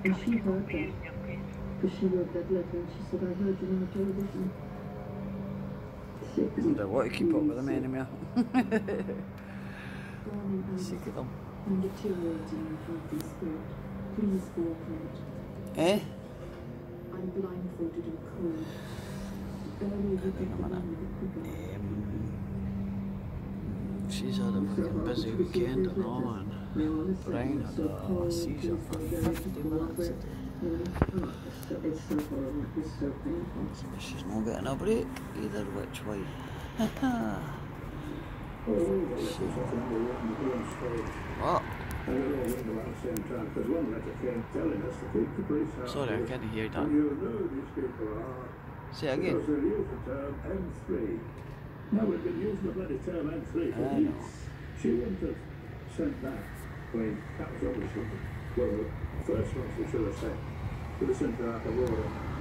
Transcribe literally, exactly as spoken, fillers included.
And she heard that, because she wrote that letter and she said, I heard you on the television. I wonder what you keep up with them anymore. Sick of them. I'm deteriorating in healthy spirit. Please walk out. Eh? I'm blindfolded and cold. The earlier you get the money, the quicker. Um, she's had a fucking busy weekend and all, man. Brian had a seizure for fifty minutes a day. It's so horrible. It's so painful. So she's not getting a break either which way. What? Sorry, I can't hear that. Say it again. No, we've been using the bloody term M three for weeks. She wouldn't have sent that. I mean, that was obviously, well, the first one she should have sent. Should have sent her out the water.